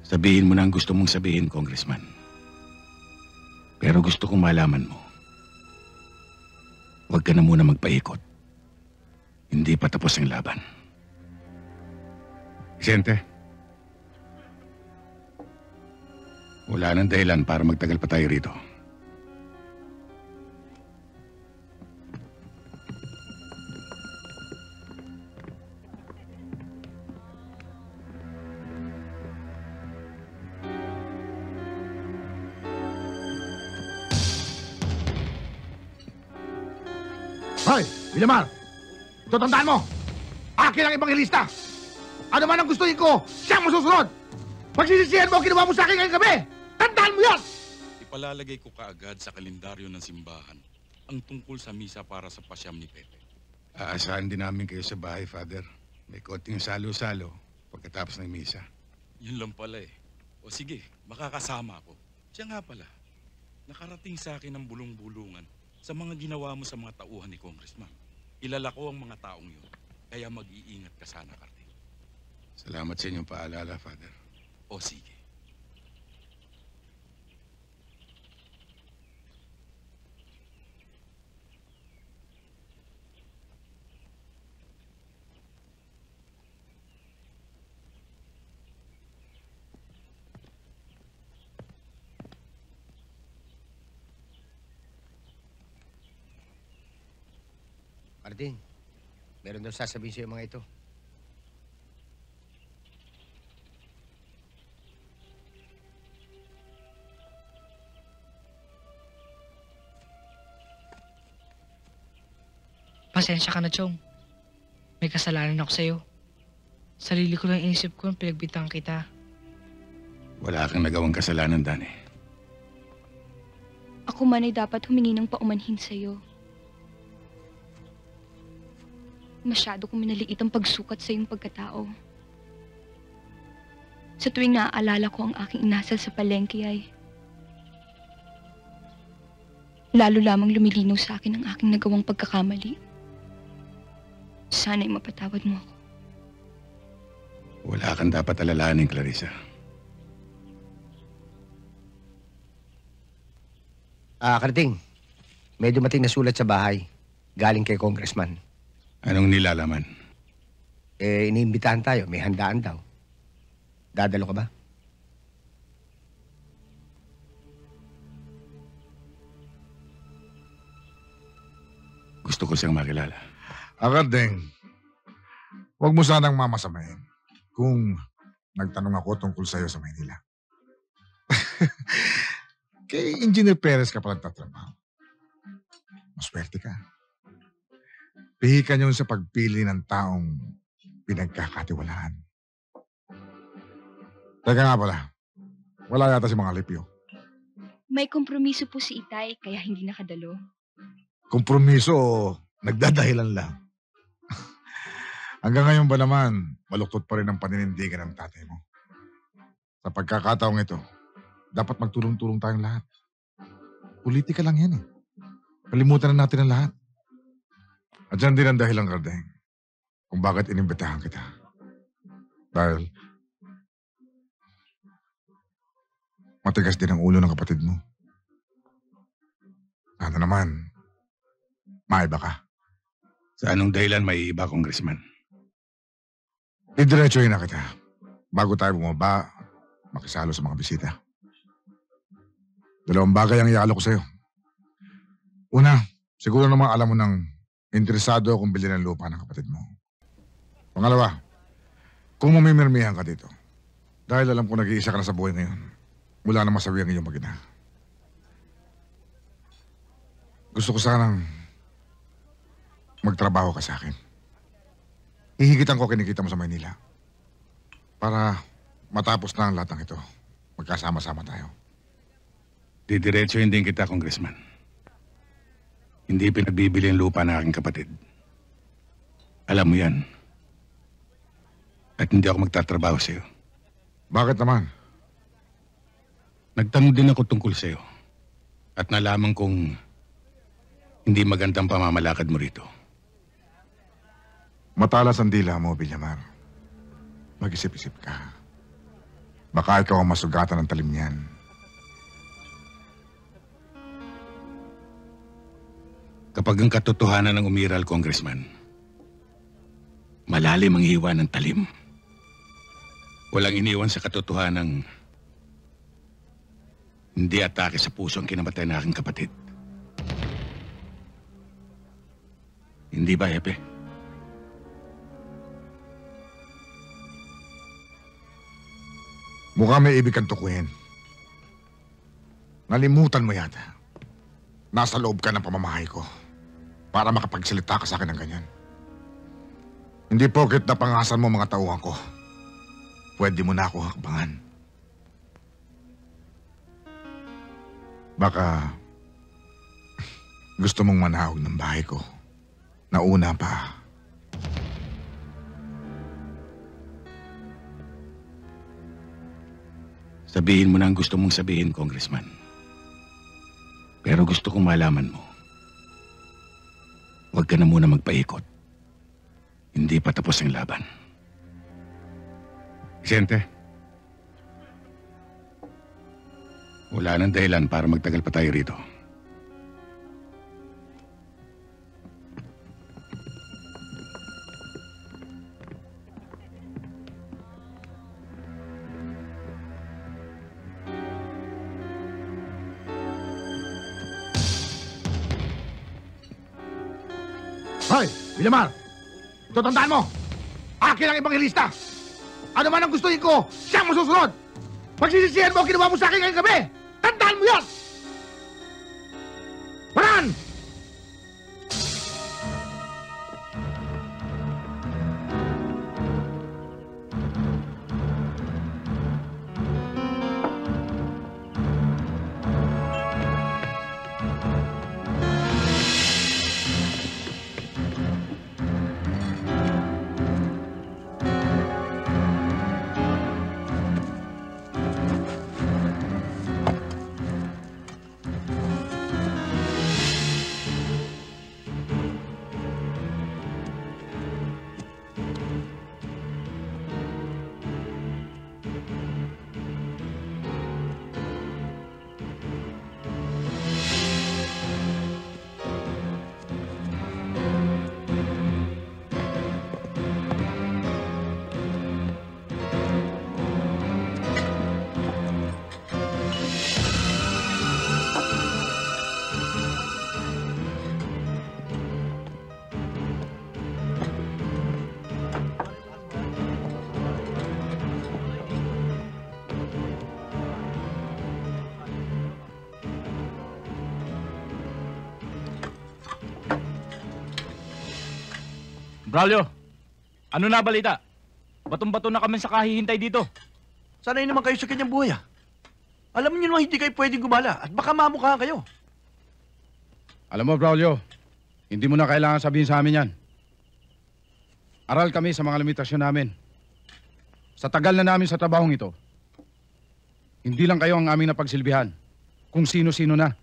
Sabihin mo na ang gusto mong sabihin, Congressman. Pero gusto kong malaman mo, huwag ka na muna magpaikot. Hindi pa tapos ang laban. Vicente, wala nang dahilan para magtagal pa tayo rito. Hoy, Villamar! Ito tandaan mo! Akin ang ebanghelista! Ano man ang gustuhin ko, siyang masusunod! Pagsisisihan mo, ginawa mo sa akin ngayong gabi! Tandaan mo yan! Ipalalagay ko kaagad sa kalendaryo ng simbahan ang tungkol sa misa para sa pasyam ni Pepe. Aasahan din namin kayo sa bahay, Father. May konting salo-salo pagkatapos ng misa. Yun lang pala eh. O sige, makakasama ako. Siya nga pala, nakarating sa akin ang bulong-bulungan sa mga ginawa mo sa mga tauhan ni Congressman. Kilala ko ang mga taong yun, kaya mag-iingat ka sana, Carding. Salamat sa inyong paalala, Father. O sige. Carding, meron daw sasabihin sa'yo mga ito. Pasensya ka na, Chong. May kasalanan ako sa'yo. Sarili ko lang inisip ko nung pinagbintang kita. Wala kang nagawang kasalanan, Dani. Ako man ay dapat humingi ng paumanhin sa'yo. Masyado kong minaliit ang pagsukat sa iyong pagkatao. Sa tuwing naaalala ko ang aking inasal sa palengke ay lalo lamang lumilinaw sa akin ang aking nagawang pagkakamali. Sana'y mapatawad mo ako. Wala kang dapat alalahanin, Clarissa. Carding, may dumating na sulat sa bahay. Galing kay Congressman. Anong nilalaman? Iniimbitahan tayo. May handaan daw. Dadalo ka ba? Gusto ko siyang makilala. Carding, huwag mo sanang mamasamayin kung nagtanong ako tungkol sa'yo sa Maynila. Kay Engineer Perez ka palang tatrabaho. Maswerte ka. Pihikan yun sa pagpili ng taong pinagkakatiwalaan. Teka nga pala, wala yata si mga Lipyo. May kompromiso po si Itay, kaya hindi nakadalo. Kompromiso o nagdadahilan lang? Hanggang ngayon ba naman, maluktot pa rin ang paninindigan ng tatay mo? Sa pagkakataong ito, dapat magtulong-tulong tayong lahat. Politika lang yan eh. Kalimutan na natin ang lahat. At yan din ang dahilan, Carding, kung bakit inimbitahan kita. Dahil matigas din ang ulo ng kapatid mo. Sana naman, maiba ka. Sa anong dahilan may iba, Congressman? Didiretsuhin na kita. Bago tayo bumaba, makisalo sa mga bisita. Dalawang bagay ang iaalok ko sa'yo. Una, siguro naman alam mo nang interesado akong bilhin ng lupa ng kapatid mo. Pangalawa, kung mamimirmihan ka dito, dahil alam ko nag-iisa ka na sa buhay ngayon, wala na masawi ang iyong mag-ina. Gusto ko sanang magtrabaho ka sa akin. Hihigitan ko kinikita mo sa Maynila para matapos na ang lahat ng ito. Magkasama-sama tayo. Didiretsuhin din kita, Congressman. Hindi pinagbibili ang lupa ng aking kapatid. Alam mo yan. At hindi ako magtatrabaho sa'yo. Bakit naman? Nagtanong din ako tungkol sa'yo. At nalaman kong hindi magandang pamamalakad mo rito. Matalas ang dila mo, Villamar. Mag-isip-isip ka. Baka ikaw ang masugatan ng talim niyan. Kapag ang katotohanan ng umiral, Congressman, malalim ang hiwa ng talim. Walang iniwan sa katotohanan hindi atake sa puso ang kinamatay na aking kapatid. Hindi ba, Epe? Mukhang may ibig kang tukuyin. Nalimutan mo yata. Nasa loob ka ng pamamahay ko para makapagsalita ka sa akin ng ganyan. Hindi porket napangasan mo mga tauhan ko. Pwede mo na ako hakbangan. Baka gusto mong manahog ng bahay ko. Nauna pa. Sabihin mo na ang gusto mong sabihin, Congressman. Pero gusto kong malaman mo. Huwag ka na muna magpaikot. Hindi pa tapos ang laban. Vicente, wala nang dahilan para magtagal pa tayo rito. Hoy, Villamar! Ito tandaan mo! Akin ang ebanghelista! Ano man ang gustuhin ko, siyang masusunod! Pagsisisihan mo ang ginawa mo sa akin ngayong gabi! Tandaan mo yan! Paran! Braulio, ano na balita? Batong-bato na kami sa kahihintay dito. Sanay naman kayo sa kanyang buhay, ah. Alam niyo naman hindi kayo pwedeng gumala at baka mamukha kayo. Alam mo, Braulio, hindi mo na kailangan sabihin sa amin yan. Aral kami sa mga limitasyon namin. Sa tagal na namin sa trabahong ito, hindi lang kayo ang aming napagsilbihan, kung sino-sino na.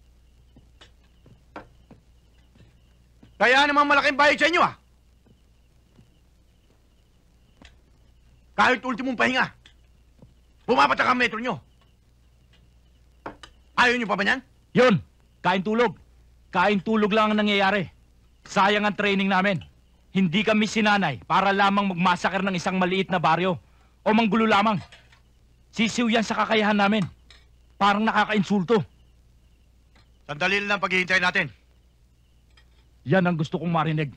Kaya namang malaking bayad sa inyo, ah. Kahit ultimong pahinga, pumapatak ang metro nyo. Ayaw nyo pa ba niyan? Yun, kain tulog. Kain tulog lang ang nangyayari. Sayang ang training namin. Hindi kami sinanay para lamang magmasakar ng isang maliit na baryo o manggulo lamang. Sisiw yan sa kakayahan namin. Parang nakakainsulto. Sandali lang ang paghihintay natin. Yan ang gusto kong marinig.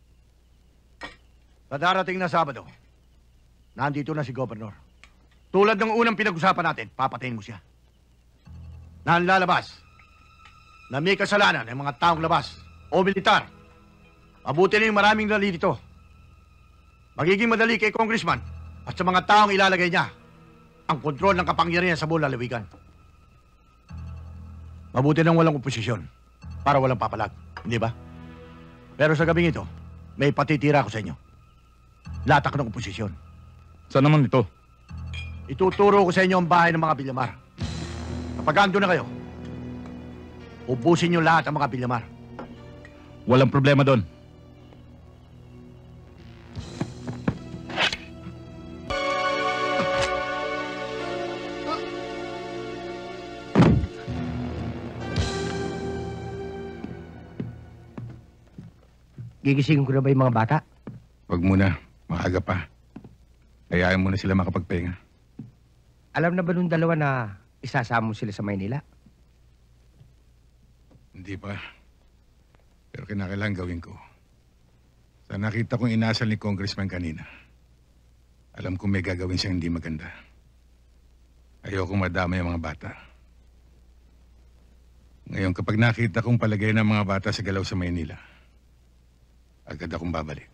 Sa darating na Sabado, nandito na si Governor. Tulad ng unang pinag-usapan natin, papatayin mo siya. Na ang lalabas na may kasalanan ng mga taong labas o militar. Mabuti na yung maraming nalilito. Magiging madali kay Congressman at sa mga taong ilalagay niya ang kontrol ng kapangyarihan sa buong lalawigan. Mabuti nang walang oposisyon para walang papalag, hindi ba? Pero sa gabing ito, may patitira ko sa inyo. Latak ng oposisyon. Saan naman ito? Ituturo ko sa inyo ang bahay ng mga Villamar. Kapag ando na kayo, ubusin niyo lahat ang mga Villamar. Walang problema doon. Gigisingin ko na ba yung mga bata? Wag muna. Maaga pa. Hayaan mo na sila makapagpahinga. Alam na ba nung dalawa na isasama mo sila sa Maynila? Hindi pa. Pero kinakailangan gawin ko. Sa nakita kong inasal ni Congressman kanina, alam kong may gagawin siyang hindi maganda. Ayokong madama yung mga bata. Ngayon, kapag nakita kong palagay ng mga bata sa galaw sa Maynila, agad akong babalik.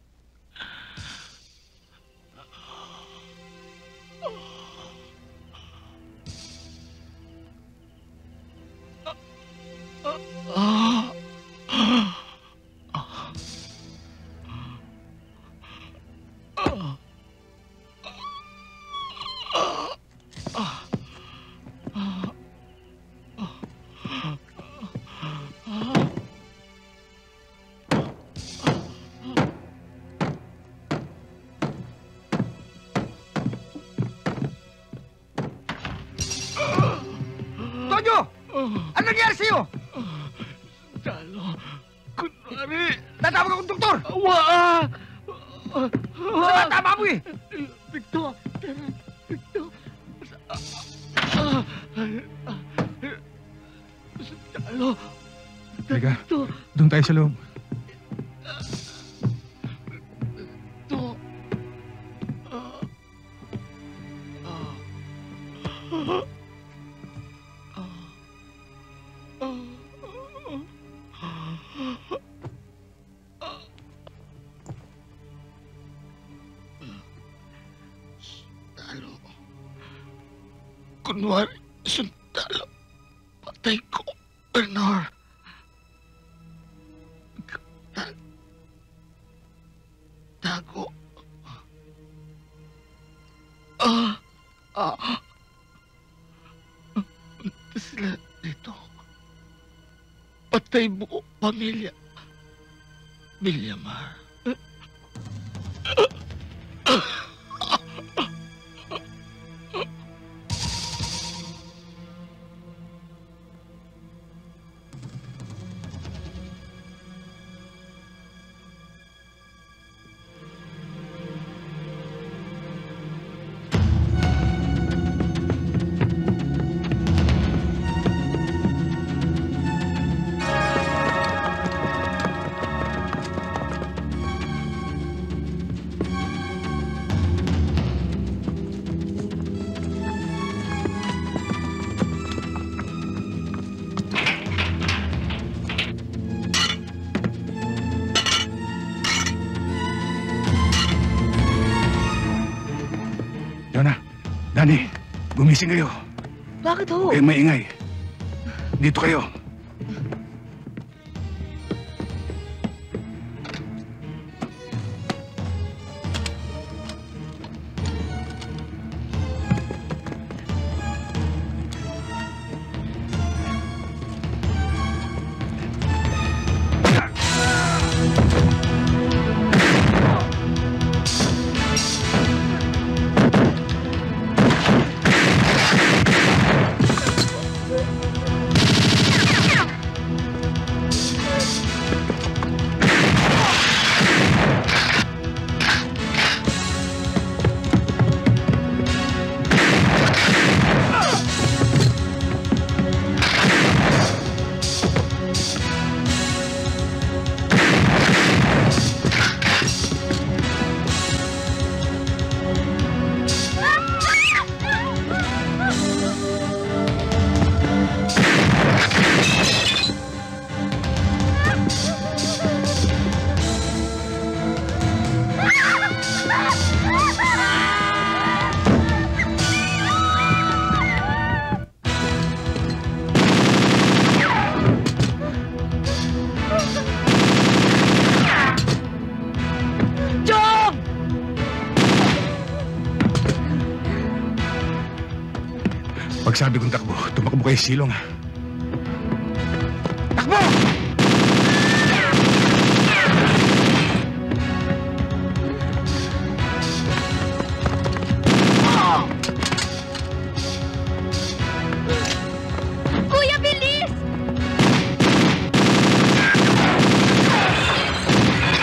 Tonyo! Ano nangyari sa'yo? Talo. Kunwari. Tatawag akong doktor! Awa! Sa tama mo eh! Victor! Victor! Talo! Teka, doon tayo sa loob. Kunwari, sundalo. Patay ko, Bernard. Tago. Punta sila dito. Patay buo pamilya. Villamar. Jonah, Danny, gumising kayo. Bakit ho? Huwag kayong maingay. Dito kayo. Pag sabi kong takbo, tumakbo kayo silong ha. Takbo! Kuya, bilis!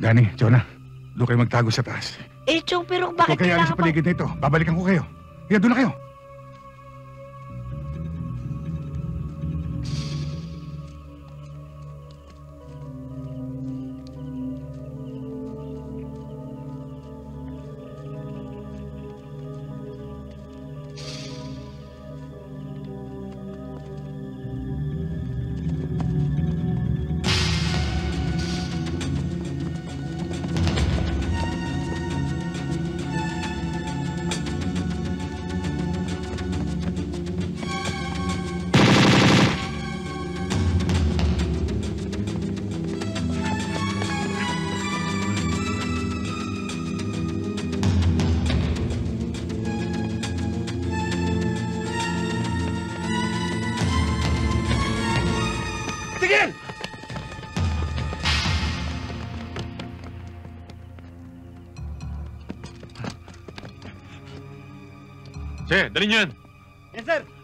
Danny, Jonah, doon kayo magtago sa taas. Eh, Chong, pero Huwag bakit kayo alis sa kailangan pa... paligid na ito. Babalikan ko kayo. Kaya doon na kayo. Che, dali niyo yan. Yes, sir.